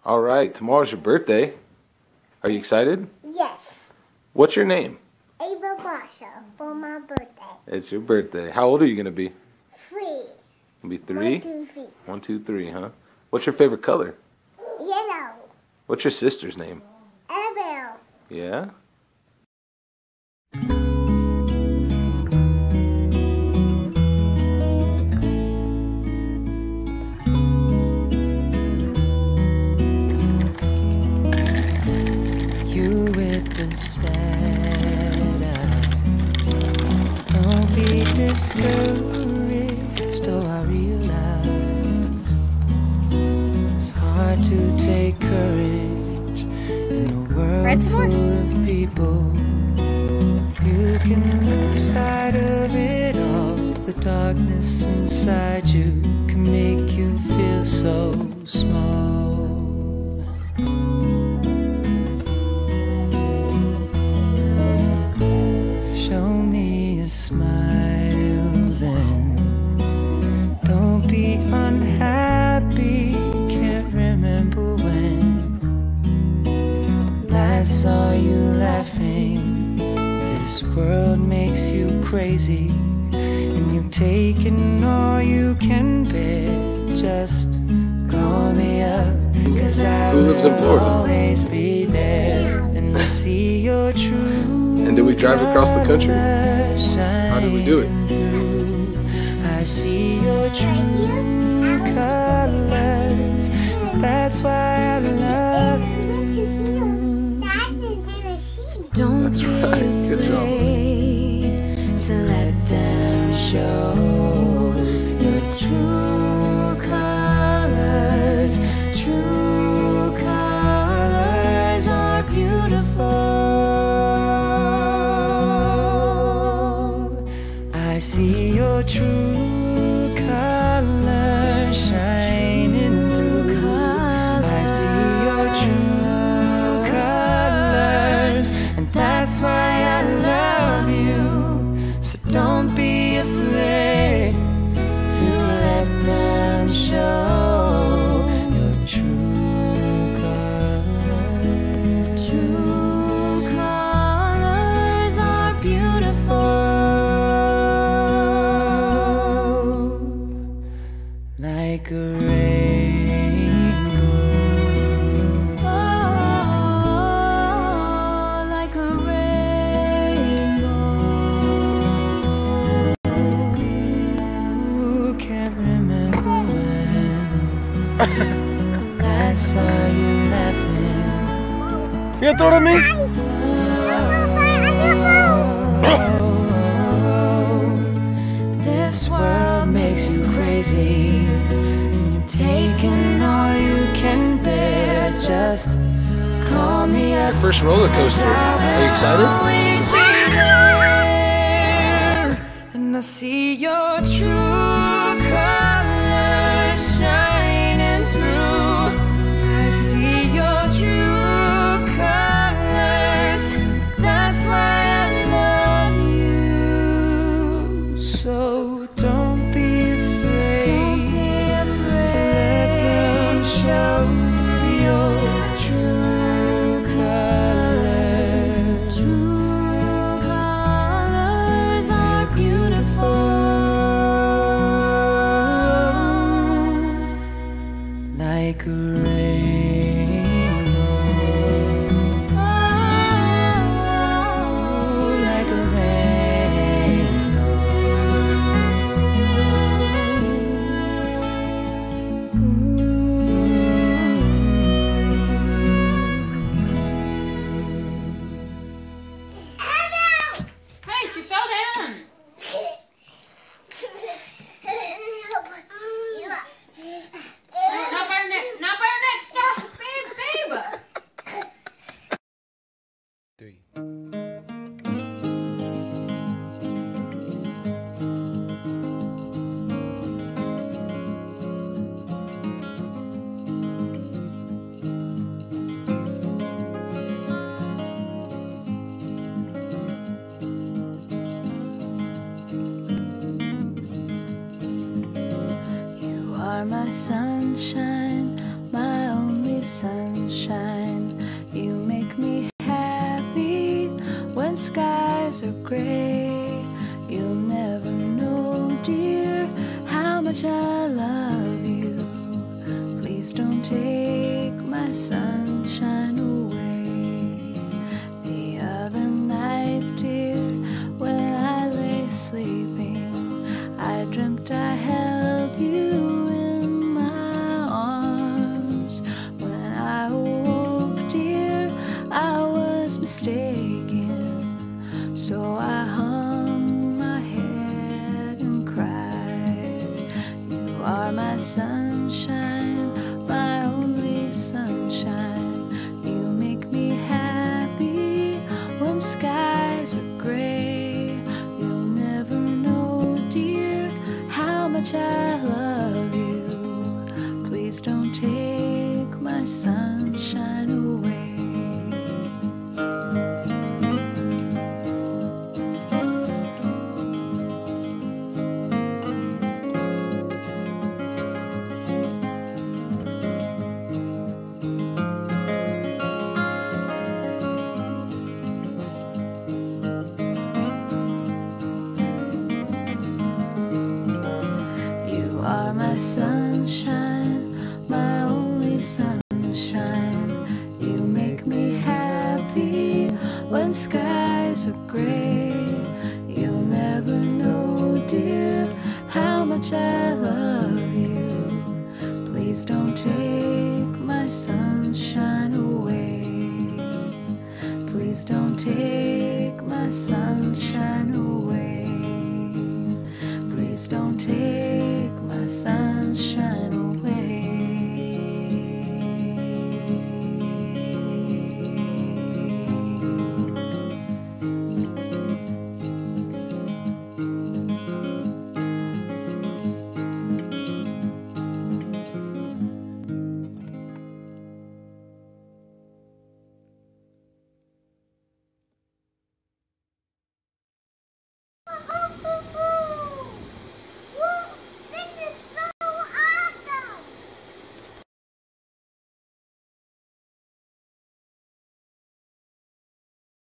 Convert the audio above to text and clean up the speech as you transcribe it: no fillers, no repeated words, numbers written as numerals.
All right, tomorrow's your birthday. Are you excited? Yes. What's your name? Ava Basha for my birthday. It's your birthday. How old are you going to be? 3. You'll be 3? 1, 2, 3. 1, 2, 3, huh? What's your favorite color? Yellow. What's your sister's name? Annabelle. Yeah? You with the sad eyes, don't be discouraged, oh I realize it's hard to take courage in a world full of people. You can lose sight of it all, the darkness inside you can make you feel so small. Smile then, don't be unhappy, can't remember when last saw you laughing. This world makes you crazy, and you've taken all you can bear. Just call me up, 'cause I will always be there, and I see your truth. And did we drive across the country? How did we do it? I see your true colors. That's why I love you. So don't be afraid to let them show your true colors. True colors are beautiful. I see your true colors shining through. I see your true colors, and that's why I love you. So don't be afraid to let them show your true colors. True colors are beautiful. Like a rainbow, oh, like a rainbow. Who can't remember when last saw you laughing? You gonna throw it at me? This world makes you crazy, and you're taking all you can bear. Just call me up. Your first roller coaster. Are you excited? And I see your true colors shining through. I see your true colors. That's why I love you. So don't be afraid to let them show your true colors. True colors are beautiful. Like a rainbow. Oh, like a rainbow. Hey, she fell down. Not by her neck. Not by her neck. Stop, babe, babe. 3. You are my sunshine, my only only sunshine. You make me happy when skies are gray. You'll never know, dear, how much I love you. Please don't take my sunshine away. The other night, dear, when I lay sleeping, I dreamt I held you in my arms. When I awoke, dear, I was mistaken. So I hung my head and cried. You are my sunshine, my only sunshine. You make me happy when skies are gray. You'll never know, dear, how much I love you. Please don't take my sunshine away. You are my sunshine, my only sunshine. You make me happy when skies are gray. You'll never know, dear, how much I love you. Please don't take my sunshine away. Please don't take my sunshine away. Please don't take my sunshine away.